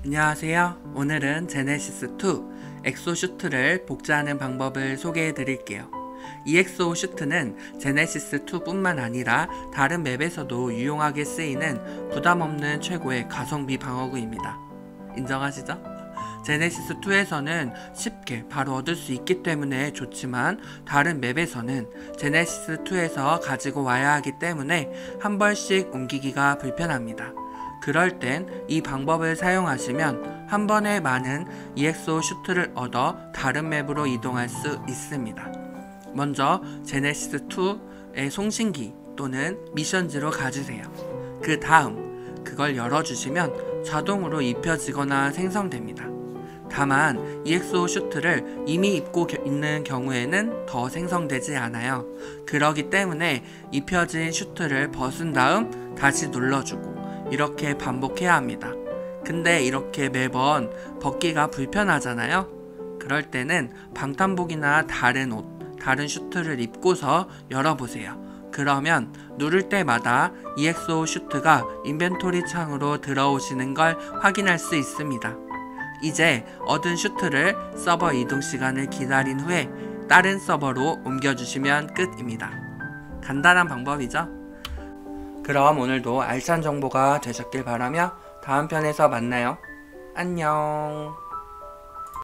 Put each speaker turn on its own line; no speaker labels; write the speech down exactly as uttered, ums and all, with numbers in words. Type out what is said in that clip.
안녕하세요. 오늘은 제네시스 투 엑소슈트를 복제하는 방법을 소개해 드릴게요. 이 엑소슈트는 제네시스 투 뿐만 아니라 다른 맵에서도 유용하게 쓰이는 부담없는 최고의 가성비 방어구입니다. 인정하시죠? 제네시스 투에서는 쉽게 바로 얻을 수 있기 때문에 좋지만 다른 맵에서는 제네시스 투에서 가지고 와야 하기 때문에 한 벌씩 옮기기가 불편합니다. 그럴 땐 이 방법을 사용하시면 한 번에 많은 이엑스오 슈트를 얻어 다른 맵으로 이동할 수 있습니다. 먼저 제네시스 투의 송신기 또는 미션지로 가주세요. 그 다음 그걸 열어주시면 자동으로 입혀지거나 생성됩니다. 다만 이엑스오 슈트를 이미 입고 있는 경우에는 더 생성되지 않아요. 그러기 때문에 입혀진 슈트를 벗은 다음 다시 눌러주고 이렇게 반복해야 합니다. 근데 이렇게 매번 벗기가 불편하잖아요. 그럴 때는 방탄복이나 다른 옷, 다른 슈트를 입고서 열어보세요. 그러면 누를 때마다 이엑스오 슈트가 인벤토리 창으로 들어오시는 걸 확인할 수 있습니다. 이제 얻은 슈트를 서버 이동 시간을 기다린 후에 다른 서버로 옮겨주시면 끝입니다. 간단한 방법이죠? 그럼 오늘도 알찬 정보가 되셨길 바라며 다음 편에서 만나요. 안녕.